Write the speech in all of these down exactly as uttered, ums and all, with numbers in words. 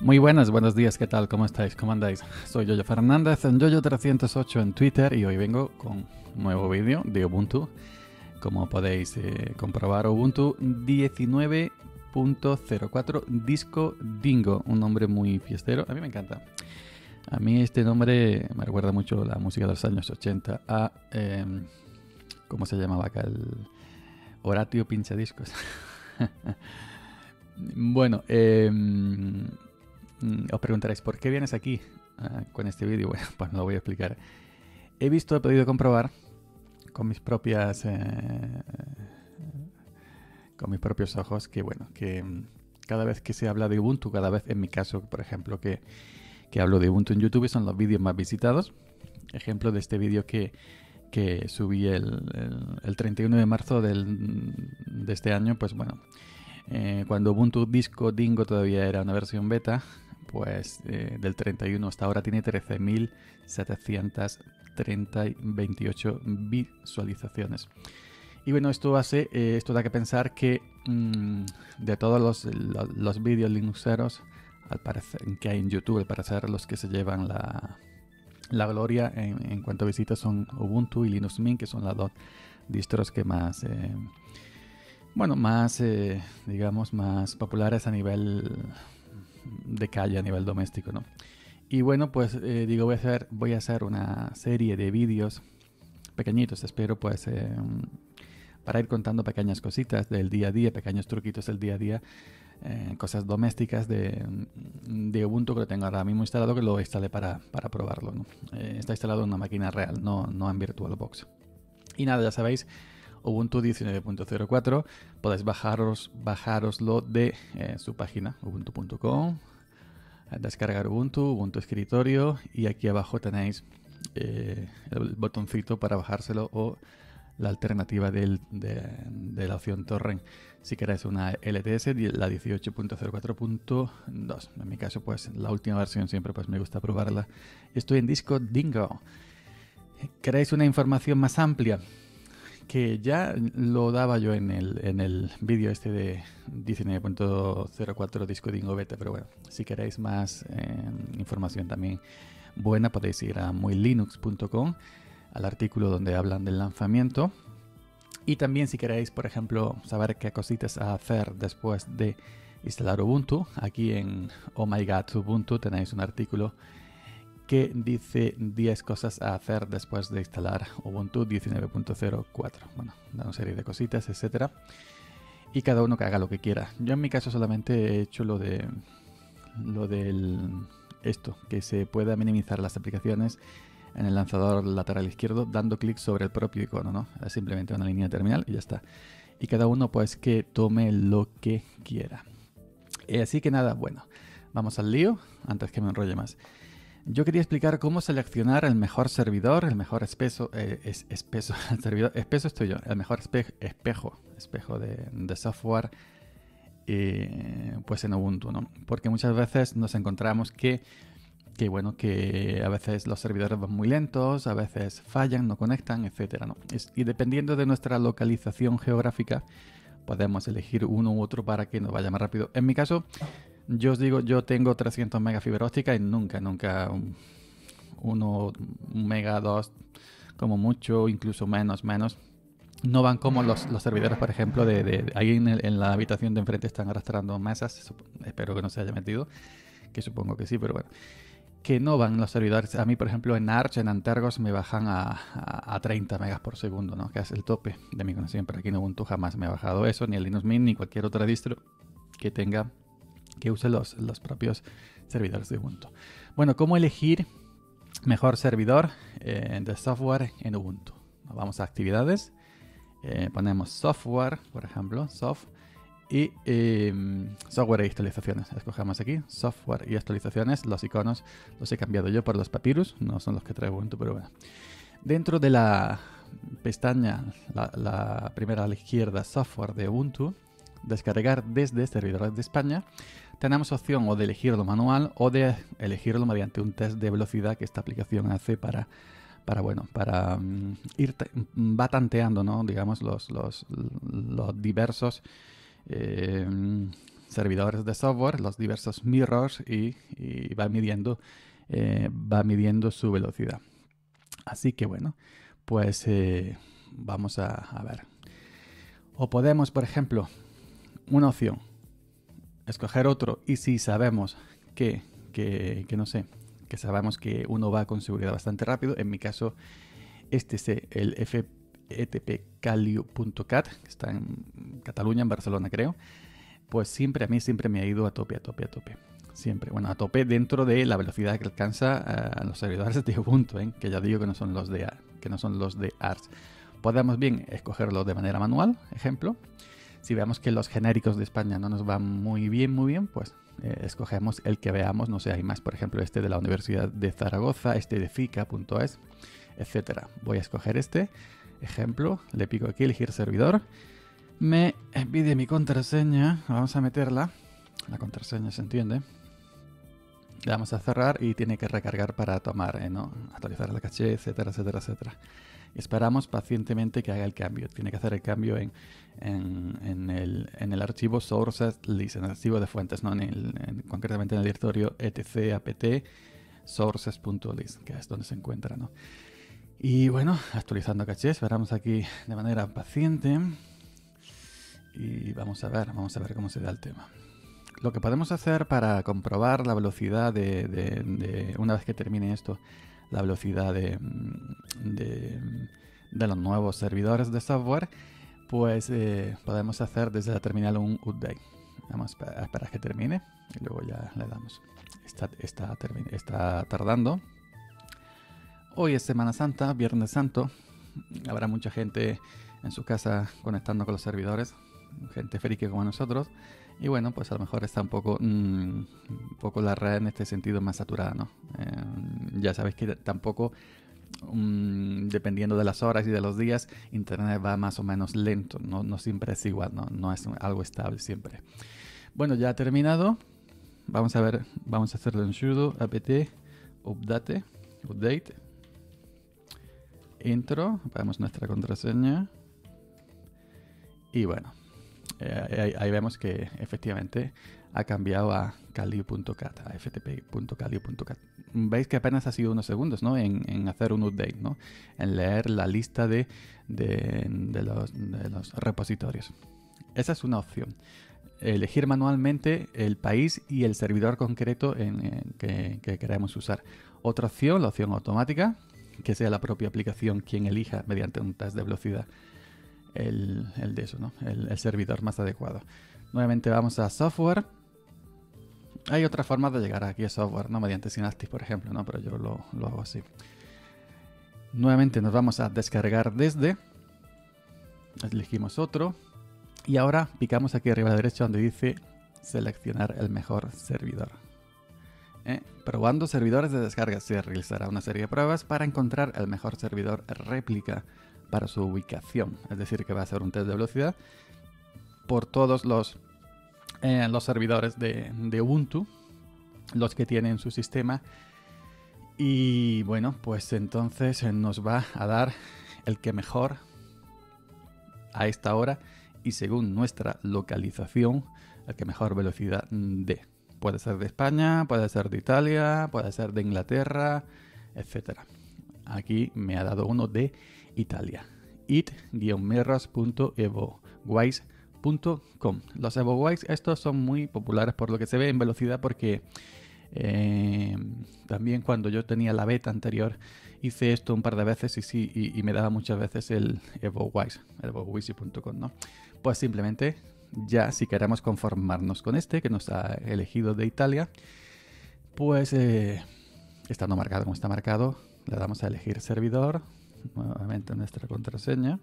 Muy buenas, buenos días, ¿qué tal? ¿Cómo estáis? ¿Cómo andáis? Soy Yoyo Fernández, en Yoyo trescientos ocho en Twitter y hoy vengo con un nuevo vídeo de Ubuntu. Como podéis eh, comprobar, Ubuntu diecinueve punto cero cuatro Disco Dingo, un nombre muy fiestero, a mí me encanta. A mí este nombre me recuerda mucho la música de los años ochenta a, eh, ¿cómo se llamaba acá? El Horatio Pinchadiscos. Bueno, eh, os preguntaréis, ¿por qué vienes aquí uh, con este vídeo? Bueno, pues lo voy a explicar. He visto, he podido comprobar con mis propias, eh, con mis propios ojos que, bueno, que cada vez que se habla de Ubuntu, cada vez en mi caso, por ejemplo, que, que hablo de Ubuntu en YouTube, son los vídeos más visitados. Ejemplo de este vídeo que, que subí el, el, el treinta y uno de marzo del, de este año, pues bueno, eh, cuando Ubuntu Disco Dingo todavía era una versión beta, pues eh, del treinta y uno hasta ahora tiene trece mil setecientos veintiocho visualizaciones. Y bueno, esto hace, eh, esto da que pensar que mmm, de todos los, los, los vídeos linuxeros al parecer, que hay en YouTube, al parecer los que se llevan la, la gloria en, en cuanto a visitas son Ubuntu y Linux Mint, que son las dos distros que más, eh, bueno, más, eh, digamos, más populares a nivel de calle, a nivel doméstico, ¿no? Y bueno, pues eh, digo, voy a hacer, voy a hacer una serie de vídeos pequeñitos, espero, pues, eh, para ir contando pequeñas cositas del día a día, pequeños truquitos del día a día, eh, cosas domésticas de, de Ubuntu que lo tengo ahora mismo instalado, que lo instalé para, para probarlo, ¿no? Eh, está instalado en una máquina real, no, no en VirtualBox. Y nada, ya sabéis, Ubuntu diecinueve punto cero cuatro, podéis bajaros, bajároslo de eh, su página, ubuntu punto com, descargar Ubuntu, Ubuntu Escritorio, y aquí abajo tenéis eh, el botoncito para bajárselo o la alternativa del, de, de la opción torrent si queréis una L T S, la dieciocho punto cero cuatro punto dos. En mi caso, pues la última versión siempre pues me gusta probarla. Estoy en Disco Dingo. ¿Queréis una información más amplia? Que ya lo daba yo en el, en el vídeo este de diecinueve punto cero cuatro Disco Dingo Beta, pero bueno, si queréis más eh, información también buena, podéis ir a muy linux punto com, al artículo donde hablan del lanzamiento. Y también si queréis, por ejemplo, saber qué cositas a hacer después de instalar Ubuntu, aquí en Oh My God Ubuntu tenéis un artículo que dice diez cosas a hacer después de instalar Ubuntu diecinueve punto cero cuatro. Bueno, una serie de cositas, etcétera. Y cada uno que haga lo que quiera. Yo en mi caso solamente he hecho lo de lo del esto, que se pueda minimizar las aplicaciones en el lanzador lateral izquierdo dando clic sobre el propio icono, ¿no? Es simplemente una línea terminal y ya está. Y cada uno pues que tome lo que quiera. Y así que nada, bueno, vamos al lío antes que me enrolle más. Yo quería explicar cómo seleccionar el mejor servidor, el mejor espeso, eh, es, espeso, el servidor, espeso estoy yo, el mejor espe espejo, espejo de, de software, eh, pues en Ubuntu, ¿no? Porque muchas veces nos encontramos que, que, bueno, que a veces los servidores van muy lentos, a veces fallan, no conectan, etcétera, ¿no? Es, y dependiendo de nuestra localización geográfica, podemos elegir uno u otro para que nos vaya más rápido. En mi caso, yo os digo, yo tengo trescientos megas fibra óptica y nunca, nunca un, uno, un mega, dos, como mucho, incluso menos, menos. No van como los, los servidores, por ejemplo, de, de, de ahí en, el, en la habitación de enfrente están arrastrando mesas, espero que no se haya metido, que supongo que sí, pero bueno. Que no van los servidores. A mí, por ejemplo, en Arch, en Antergos, me bajan a, a, a treinta megas por segundo, ¿no? Que es el tope de mi conexión, pero aquí en Ubuntu jamás me ha bajado eso, ni el Linux Mint, ni cualquier otra distro que tenga que use los, los propios servidores de Ubuntu. Bueno, ¿cómo elegir mejor servidor eh, de software en Ubuntu? Nos vamos a actividades, eh, ponemos software, por ejemplo, soft, y eh, software y actualizaciones. Escogemos aquí, software y actualizaciones. Los iconos los he cambiado yo por los Papyrus, no son los que trae Ubuntu, pero bueno. Dentro de la pestaña, la, la primera a la izquierda, software de Ubuntu, descargar desde servidores de España, tenemos opción o de elegirlo manual o de elegirlo mediante un test de velocidad que esta aplicación hace para, para bueno, para um, ir, va tanteando, ¿no? Digamos, los, los, los diversos eh, servidores de software, los diversos mirrors y, y va midiendo eh, va midiendo su velocidad. Así que bueno, pues eh, vamos a, a ver. O podemos, por ejemplo, una opción, escoger otro, y si sabemos que, que, que no sé, que sabemos que uno va con seguridad bastante rápido, en mi caso este es el F E T P Caliu punto cat, que está en Cataluña, en Barcelona creo, pues siempre a mí siempre me ha ido a tope, a tope, a tope. Siempre, bueno, a tope dentro de la velocidad que alcanza a los servidores de Ubuntu, ¿eh? Que ya digo que no son los de que no son los de Arch. Podemos bien escogerlo de manera manual, ejemplo. Si vemos que los genéricos de España no nos van muy bien, muy bien, pues eh, escogemos el que veamos. No sé, hay más, por ejemplo, este de la Universidad de Zaragoza, este de fica punto es, etcétera. Voy a escoger este ejemplo, le pico aquí elegir servidor. Me pide mi contraseña, vamos a meterla. La contraseña se entiende. Le vamos a cerrar y tiene que recargar para tomar, eh, ¿no? Actualizar la caché, etcétera, etcétera, etcétera. Y esperamos pacientemente que haga el cambio. Tiene que hacer el cambio en, en, en, el, en el archivo sources list, en el archivo de fuentes, ¿no? En el, en, concretamente en el directorio etc apt sources.list, que es donde se encuentra, ¿no? Y bueno, actualizando caché, esperamos aquí de manera paciente. Y vamos a ver, vamos a ver cómo se da el tema. Lo que podemos hacer para comprobar la velocidad de, de, de una vez que termine esto, la velocidad de, de, de los nuevos servidores de software, pues eh, podemos hacer desde la terminal un update. Vamos a esperar que termine y luego ya le damos. Está, está, está tardando. Hoy es Semana Santa, Viernes Santo. Habrá mucha gente en su casa conectando con los servidores, gente friki como nosotros. Y bueno, pues a lo mejor está un poco, mmm, un poco la red en este sentido más saturada, ¿no? Eh, ya sabéis que tampoco, um, dependiendo de las horas y de los días, Internet va más o menos lento, no, no siempre es igual, ¿no? No es algo estable siempre. Bueno, ya ha terminado. Vamos a ver, vamos a hacerlo en sudo apt update, update, intro, ponemos nuestra contraseña y bueno. Eh, ahí, ahí vemos que efectivamente ha cambiado a Caliu punto cat, a F T P punto Caliu punto cat. Veis que apenas ha sido unos segundos, ¿no? En, en hacer un update, ¿no? En leer la lista de, de, de, los, de los repositorios. Esa es una opción. Elegir manualmente el país y el servidor concreto en, en que, que queremos usar. Otra opción, la opción automática, que sea la propia aplicación quien elija mediante un test de velocidad El, el de eso, ¿no? El, el servidor más adecuado. Nuevamente vamos a software. Hay otra forma de llegar aquí a software, ¿no? Mediante Synaptic, por ejemplo, ¿no? Pero yo lo, lo hago así. Nuevamente nos vamos a descargar desde. Elegimos otro. Y ahora picamos aquí arriba a la derecha donde dice seleccionar el mejor servidor. ¿Eh? Probando servidores de descarga. Se realizará una serie de pruebas para encontrar el mejor servidor réplica para su ubicación, es decir, que va a hacer un test de velocidad por todos los, eh, los servidores de, de Ubuntu, los que tienen su sistema. Y bueno, pues entonces nos va a dar el que mejor a esta hora y según nuestra localización, el que mejor velocidad dé. Puede ser de España, puede ser de Italia, puede ser de Inglaterra, etcétera. Aquí me ha dado uno de Italia. it guion mirrors punto evowise punto com. Los Evowise estos son muy populares por lo que se ve en velocidad, porque eh, también cuando yo tenía la beta anterior hice esto un par de veces y sí y, y me daba muchas veces el Evowise, el evowise punto com, ¿no? Pues simplemente ya si queremos conformarnos con este que nos ha elegido de Italia, pues eh, estando marcado como está marcado, le damos a elegir servidor, nuevamente nuestra contraseña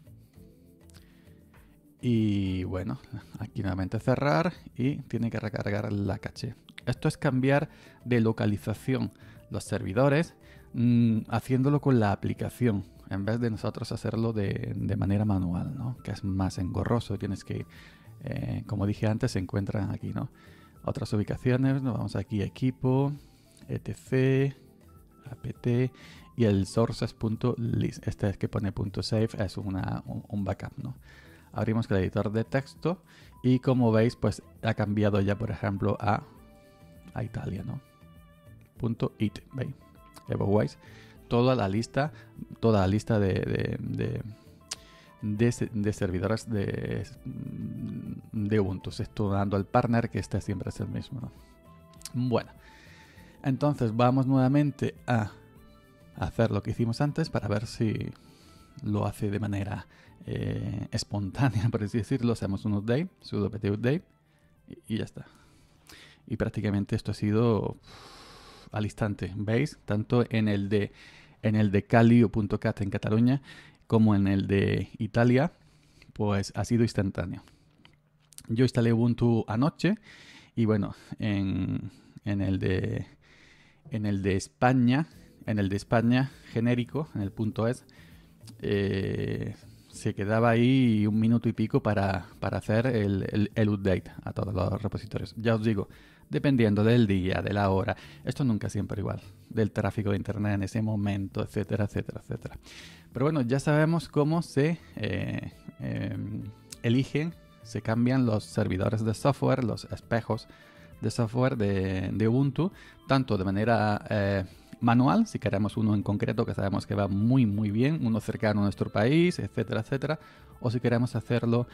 y bueno, aquí nuevamente cerrar y tiene que recargar la caché. Esto es cambiar de localización los servidores mmm, haciéndolo con la aplicación en vez de nosotros hacerlo de, de manera manual, ¿no? Que es más engorroso. Tienes que, eh, como dije antes, se encuentran aquí, ¿no? Otras ubicaciones, nos vamos aquí a equipo, etc, apt y el sources.list. Este es que pone .save, es una, un, un backup, ¿no? abrimos el editor de texto y como veis, pues ha cambiado ya, por ejemplo, a, a Italia, ¿no? Punto .it, ¿veis? ¿Veis? Toda la lista, toda la lista de, de, de, de, de servidores de, de Ubuntu. Estoy dando al partner, que este siempre es el mismo, ¿no? Bueno, entonces vamos nuevamente a hacer lo que hicimos antes para ver si lo hace de manera eh, espontánea, por así decirlo. Hacemos un update, sudo pt update y, y ya está. Y prácticamente esto ha sido al instante, ¿veis? Tanto en el de en el de calio.cat en Cataluña como en el de Italia, pues ha sido instantáneo. Yo instalé Ubuntu anoche y bueno, en, en el de en el de España, en el de España genérico, en el punto es, eh, se quedaba ahí un minuto y pico para, para hacer el, el, el update a todos los repositorios. Ya os digo, dependiendo del día, de la hora, esto nunca siempre igual, del tráfico de internet en ese momento, etcétera, etcétera, etcétera. Pero bueno, ya sabemos cómo se eh, eh, eligen, se cambian los servidores de software, los espejos de software de, de Ubuntu, tanto de manera eh, manual, si queremos uno en concreto que sabemos que va muy muy bien, uno cercano a nuestro país, etcétera, etcétera, o si queremos hacerlo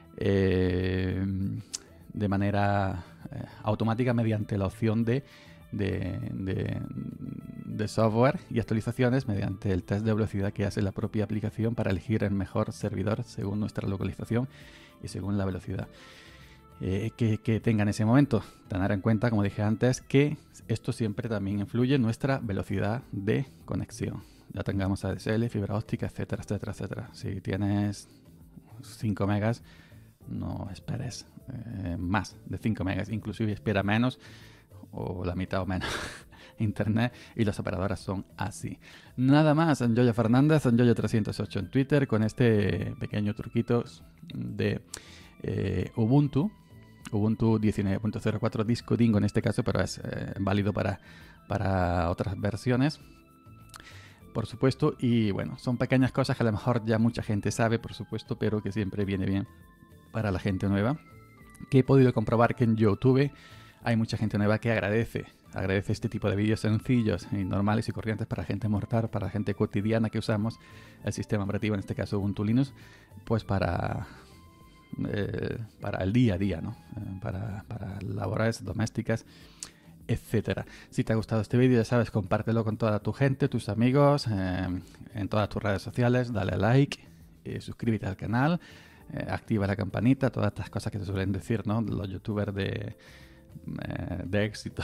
eh, de manera eh, automática mediante la opción de, de, de, de software y actualizaciones mediante el test de velocidad que hace la propia aplicación para elegir el mejor servidor según nuestra localización y según la velocidad eh, que, que tenga en ese momento. Tener en cuenta, como dije antes, que esto siempre también influye en nuestra velocidad de conexión. Ya tengamos A D S L, fibra óptica, etcétera, etcétera, etcétera. Si tienes cinco megas, no esperes eh, más de cinco megas, inclusive espera menos o la mitad o menos internet, y las operadoras son así. Nada más, en Yoyo Fernández, en Yoyo trescientos ocho en Twitter, con este pequeño truquito de eh, Ubuntu, Ubuntu diecinueve punto cero cuatro Disco Dingo en este caso, pero es eh, válido para, para otras versiones, por supuesto. Y bueno, son pequeñas cosas que a lo mejor ya mucha gente sabe, por supuesto, pero que siempre viene bien para la gente nueva. Que he podido comprobar que en YouTube hay mucha gente nueva que agradece, agradece este tipo de vídeos sencillos y normales y corrientes para gente mortal, para gente cotidiana que usamos el sistema operativo, en este caso Ubuntu Linux, pues para, eh, para el día a día, ¿no? Eh, para, para labores domésticas, etcétera. Si te ha gustado este vídeo, ya sabes, compártelo con toda tu gente, tus amigos, eh, en todas tus redes sociales, dale a like, eh, suscríbete al canal, eh, activa la campanita, todas estas cosas que te suelen decir, ¿no? Los youtubers de, eh, de éxito.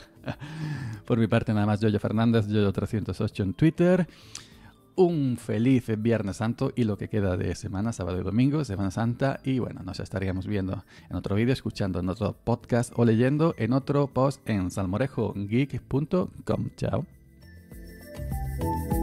Por mi parte nada más, Yoyo Fernández, Yoyo trescientos ocho en Twitter. Un feliz Viernes Santo y lo que queda de semana, sábado y domingo, Semana Santa. Y bueno, nos estaríamos viendo en otro vídeo, escuchando en otro podcast o leyendo en otro post en salmorejo geek punto com. Chao.